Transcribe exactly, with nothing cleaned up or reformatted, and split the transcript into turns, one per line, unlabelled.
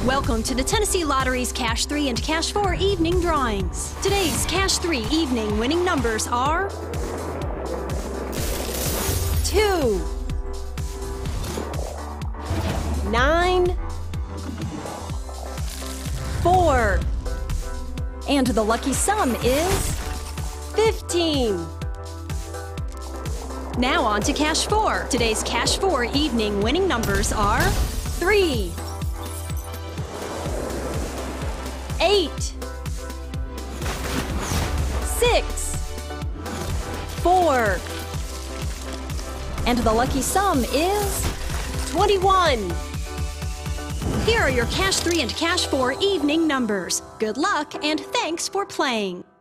Welcome to the Tennessee Lottery's Cash three and Cash four evening drawings. Today's Cash three evening winning numbers are two, nine, four, and the lucky sum is fifteen. Now on to Cash four. Today's Cash four evening winning numbers are three, eight, six, four, and the lucky sum is twenty-one. Here are your Cash three and Cash four evening numbers. Good luck and thanks for playing.